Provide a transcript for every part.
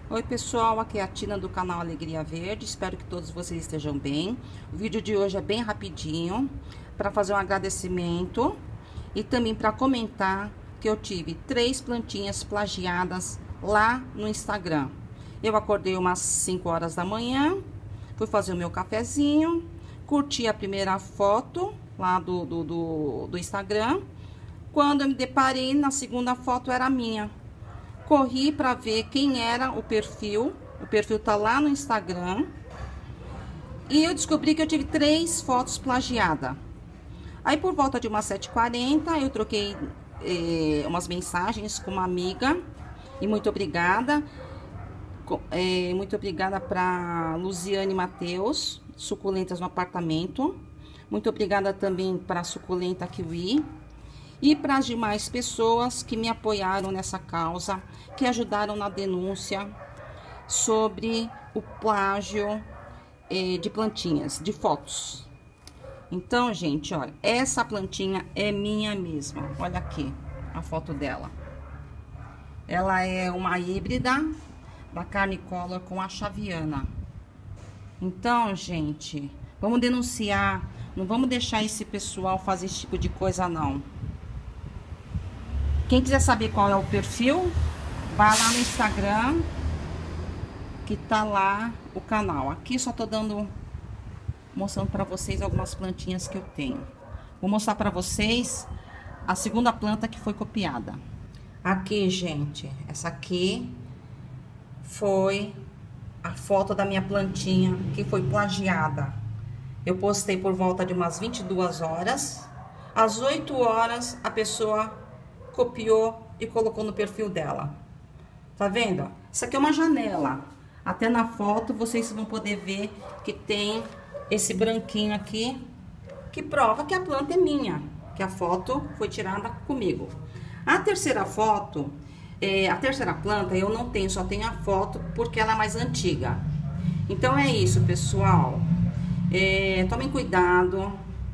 Oi pessoal, aqui é a Tina do canal Alegria Verde, espero que todos vocês estejam bem. O vídeo de hoje é bem rapidinho, para fazer um agradecimento e também para comentar que eu tive 3 plantinhas plagiadas lá no Instagram. Eu acordei umas 5 horas da manhã, fui fazer o meu cafezinho, curti a primeira foto lá do Instagram. Quando eu me deparei, na segunda foto era a minha. Corri para ver quem era o perfil tá lá no Instagram. E eu descobri que eu tive 3 fotos plagiadas. Aí por volta de umas 7h40, eu troquei umas mensagens com uma amiga. E muito obrigada. Muito obrigada para Luziane Matheus, Suculentas no Apartamento. Muito obrigada também para Suculenta Kiwi. E para as demais pessoas que me apoiaram nessa causa, que ajudaram na denúncia sobre o plágio de plantinhas, de fotos. Então, gente, olha, essa plantinha é minha mesma. Olha aqui a foto dela. Ela é uma híbrida da Carnicolor com a Chaviana. Então, gente, vamos denunciar. Não vamos deixar esse pessoal fazer esse tipo de coisa, não. Quem quiser saber qual é o perfil, vai lá no Instagram, que tá lá o canal. Aqui só tô mostrando pra vocês algumas plantinhas que eu tenho. Vou mostrar pra vocês a segunda planta que foi copiada. Aqui, gente, essa aqui foi a foto da minha plantinha que foi plagiada. Eu postei por volta de umas 22 horas. Às 8 horas, a pessoa copiou e colocou no perfil dela. Tá vendo? Isso aqui é uma janela. Até na foto vocês vão poder ver que tem esse branquinho aqui, que prova que a planta é minha, que a foto foi tirada comigo. A terceira foto, a terceira planta eu não tenho, só tenho a foto porque ela é mais antiga. Então é isso, pessoal. Tomem cuidado.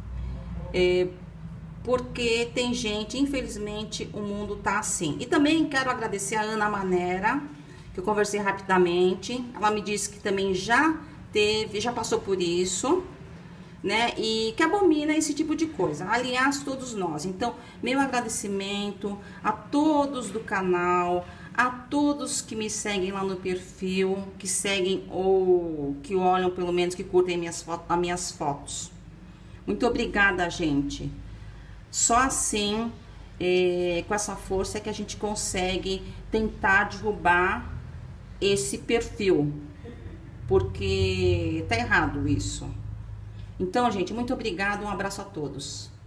Porque tem gente, infelizmente, o mundo tá assim. E também quero agradecer a Ana Manera, que eu conversei rapidamente. Ela me disse que também já passou por isso, né? E que abomina esse tipo de coisa. Aliás, todos nós. Então, meu agradecimento a todos do canal, a todos que me seguem lá no perfil, que seguem ou que olham, pelo menos, que curtem as minhas fotos. Muito obrigada, gente. Só assim, com essa força, é que a gente consegue tentar derrubar esse perfil, porque tá errado isso. Então, gente, muito obrigada, um abraço a todos.